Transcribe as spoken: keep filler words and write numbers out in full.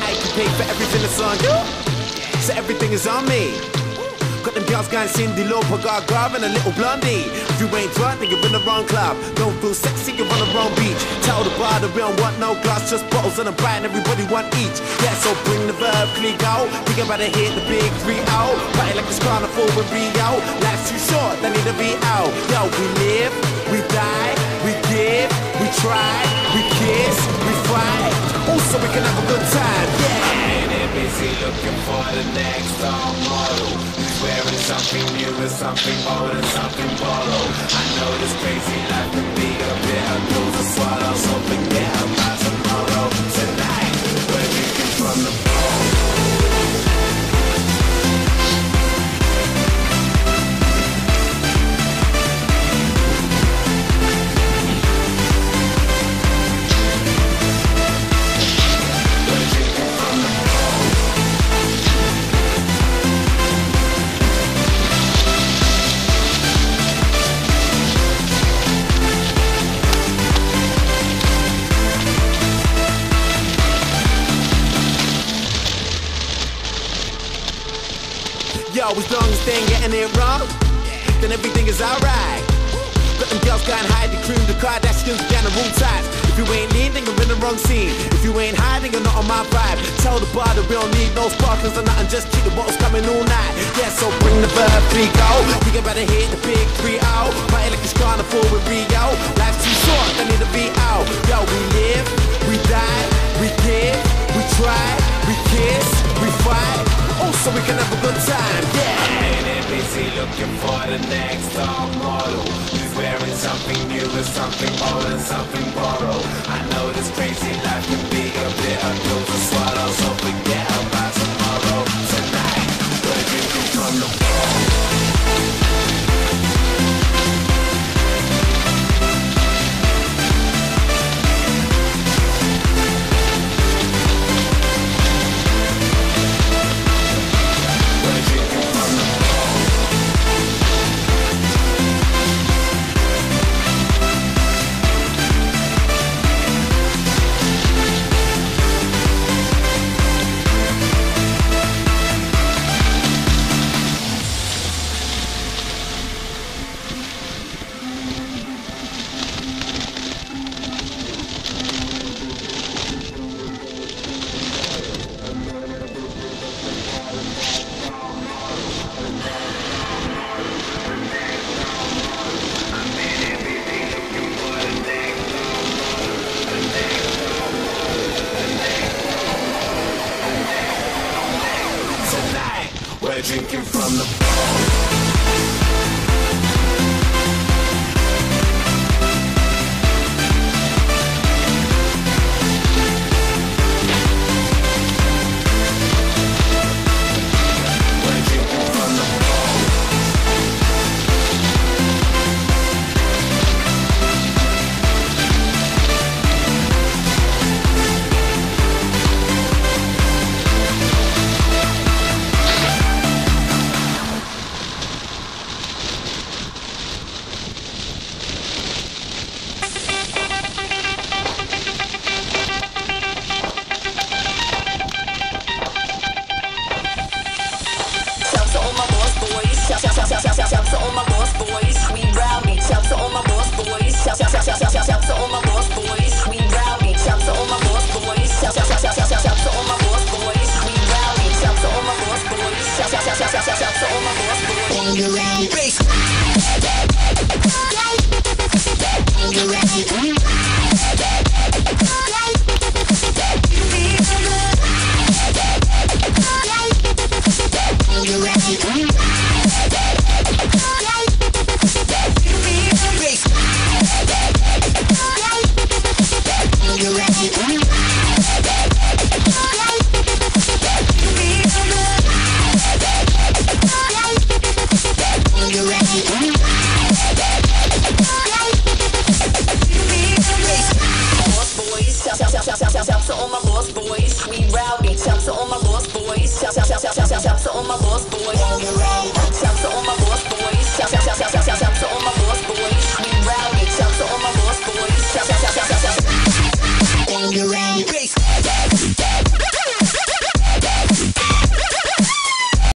night, you pay for everything that's on you. So everything is on me. Got them girls going Cindy Lauper, Gaga and a little blondie. If you ain't drunk, then you're in the wrong club. Don't feel sexy, you're on the wrong beach. Tell the bar that we don't want no glass, just bottles and a brand, everybody want each. Yeah, so bring the verb, click out. Think about to hit the big three out. Party like it's carnival with Rio. Life's too short, they need to be out. Yo, we live, we die, we give, we try, we kiss, we fight. Also, we can have a good time, yeah. And they're busy looking for the next top model. Wearing something new and something old and something borrowed. I know this crazy life can be a bitter pill to swallow, so forget about tomorrow. Tonight, we're drinking from the bowl. Yo, as long as they ain't getting it wrong, then everything is alright. Got them girls going hide, the cream, the Kardashians, down the room types. If you ain't lean, then you're in the wrong scene. If you ain't hiding, you're not on my vibe. Tell the bar that we don't need no sparklers or nothing, just keep the bottles coming all night. Yeah, so bring the verb, three go. We can better hit the big three out. Party like it's carnival with Rio. Life's too short, they need to be out. Yo, we live, we die, we give, we try, we kiss, we fight. Also, we can have a good time, yeah. And they're busy looking for the next top model. Who's wearing something new and something old and something borrowed. I know this crazy life can be a bitter pill to swallow, so forget about tomorrow. Tonight, we're drinking from the bowl. We're drinking from the bowl. Shouts to all my boss boys, we rowdy. Shouts to all my boss boys. Shouts to all my